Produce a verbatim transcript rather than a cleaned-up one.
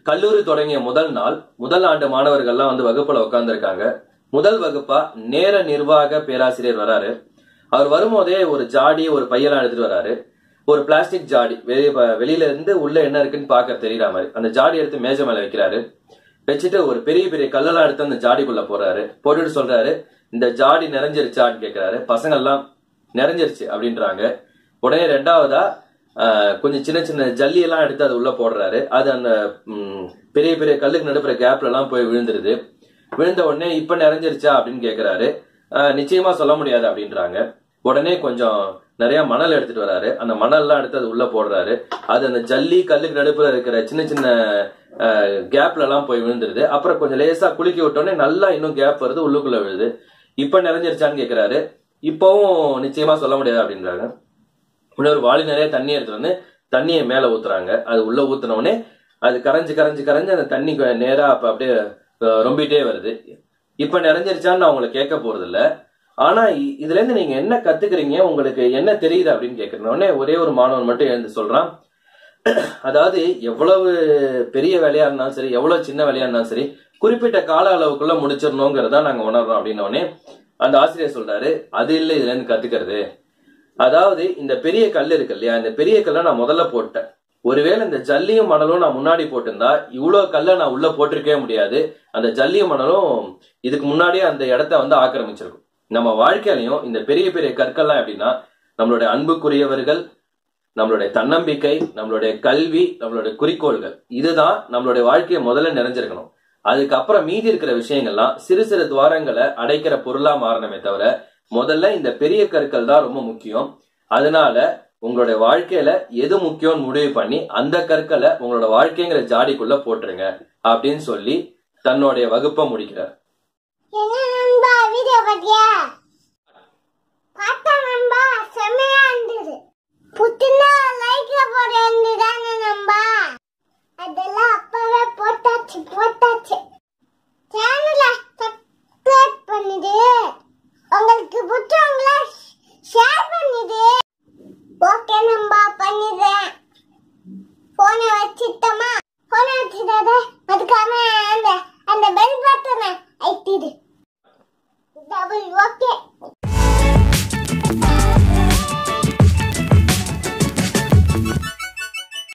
கல்லூரி தொடங்கிய முதல் நாள் முதல் ஆண்டு மாணவர்கள்லாம் வந்து வகுப்புல உட்கார்ந்துருக்காங்க. முதல் வகுப்பா நேர நிர்வாக பேராசிரியர் வராரு. அவர் வரும்போதே ஒரு ஜாடி ஒரு பையெல்லாம் எடுத்துட்டு வராரு. ஒரு பிளாஸ்டிக் ஜாடி வெளியே வெளியில இருந்து உள்ள என்ன இருக்குன்னு பாக்க தெரியற மாதிரி அந்த ஜாடி எடுத்து மேஜை மேல வைக்கிறாரு. வச்சுட்டு ஒரு பெரிய பெரிய கல்லெல்லாம் எடுத்து அந்த ஜாடிக்குள்ள போறாரு. போட்டுட்டு சொல்றாரு, இந்த ஜாடி நிறைஞ்சிருச்சான்னு கேட்கிறாரு. பசங்க எல்லாம் நிறைஞ்சிருச்சு அப்படின்றாங்க. உடனே ரெண்டாவதா கொஞ்சம் சின்ன சின்ன ஜல்லி எல்லாம் எடுத்து அது உள்ள போடுறாரு. அது அந்த பெரிய பெரிய கல்லுக்கு நடுப்புற கேப்ல எல்லாம் போய் விழுந்துருது. விழுந்த உடனே இப்ப நிறைஞ்சிருச்சா அப்படின்னு கேக்குறாரு. நிச்சயமா சொல்ல முடியாது அப்படின்றாங்க. உடனே கொஞ்சம் நிறைய மணல் எடுத்துட்டு வராரு. அந்த மணல் எல்லாம் எடுத்து அது உள்ள போடுறாரு. அது அந்த ஜல்லி கல்லுக்கு நடுப்புற இருக்கிற சின்ன சின்ன கேப்ல எல்லாம் போய் விழுந்துருது. அப்புறம் கொஞ்சம் லேசா குலுக்கி விட்டோடனே நல்லா இன்னும் கேப் வருது, உள்ளுக்குள்ள விழுது. இப்ப நிறைஞ்சிருச்சான்னு கேக்குறாரு. இப்பவும் நிச்சயமா சொல்ல முடியாது அப்படின்றாங்க. இன்னொரு வாளி நிறைய தண்ணி எடுத்து வந்து தண்ணியை மேல ஊத்துறாங்க. அது உள்ள ஊத்துன உடனே அது கரைஞ்சு கரைஞ்சு கரைஞ்சு அந்த தண்ணி நேரா அப்ப அப்படியே ரொம்பிட்டே வருது. இப்ப நிறைஞ்சிருச்சான்னு நான் உங்களை கேட்க போறது இல்ல. ஆனா இதுல இருந்து நீங்க என்ன கத்துக்கிறீங்க, உங்களுக்கு என்ன தெரியுது அப்படின்னு கேட்கறேன். உடனே ஒரே ஒரு மாணவன் மட்டும் எழுந்து சொல்றான், அதாவது எவ்வளவு பெரிய வேலையா இருந்தாலும் சரி, எவ்வளவு சின்ன வேலையா இருந்தாலும் சரி, குறிப்பிட்ட கால அளவுக்குள்ள முடிச்சிடணுங்கிறதா நாங்க உணர்றோம் அப்படின்னு உடனே அந்த ஆசிரியர் சொல்றாரு, அது இல்லை இதுல இருந்து கத்துக்கிறது. அதாவது இந்த பெரிய கல் இருக்கு இல்லையா, இந்த பெரிய கல்லை நான் முதல்ல போட்டேன். ஒருவேளை இந்த ஜல்லியும் மணலும் நான் முன்னாடி போட்டிருந்தா இவ்வளவு கல்லை நான் உள்ள போட்டிருக்கவே முடியாது. அந்த ஜல்லியும் மணலும் இதுக்கு முன்னாடியே அந்த இடத்த வந்து ஆக்கிரமிச்சிருக்கும். நம்ம வாழ்க்கையிலையும் இந்த பெரிய பெரிய கற்கள்லாம் எப்படின்னா, நம்மளுடைய அன்புக்குரியவர்கள், நம்மளுடைய தன்னம்பிக்கை, நம்மளுடைய கல்வி, நம்மளுடைய குறிக்கோள்கள், இதுதான் நம்மளுடைய வாழ்க்கையை முதல்ல நிறைஞ்சிருக்கணும். அதுக்கப்புறம் மீதி இருக்கிற விஷயங்கள்லாம் சிறு சிறு துவாரங்களை அடைக்கிற பொருளா மாறணுமே தவிர முதல்ல இந்த பெரிய கற்கள் தான் ரொம்ப முக்கியம். அதனால உங்களுடைய வாழ்க்கையில எது முக்கியம்னு முடிவு பண்ணி அந்த கற்களை உங்களோட வாழ்க்கைங்கிற ஜாடிக்குள்ள போட்டுருங்க அப்படின்னு சொல்லி தன்னுடைய வகுப்பை முடிக்கிறார். அதெல்லாம் அப்பவே போட்டாச்சு போட்டாச்சு சேனலை சப்ஸ்கிரைப் பண்ணிடு, உங்களுக்கு பிடிச்சவங்கள ஷேர் பண்ணிடு. ஓகே நம்பா, பண்ணிடுறேன். போனை வச்சுட்டோமா, போனை வச்சுட்டாத அதுக்காம அந்த அந்த பெல் பட்டனை அழுத்திடு. Double okay.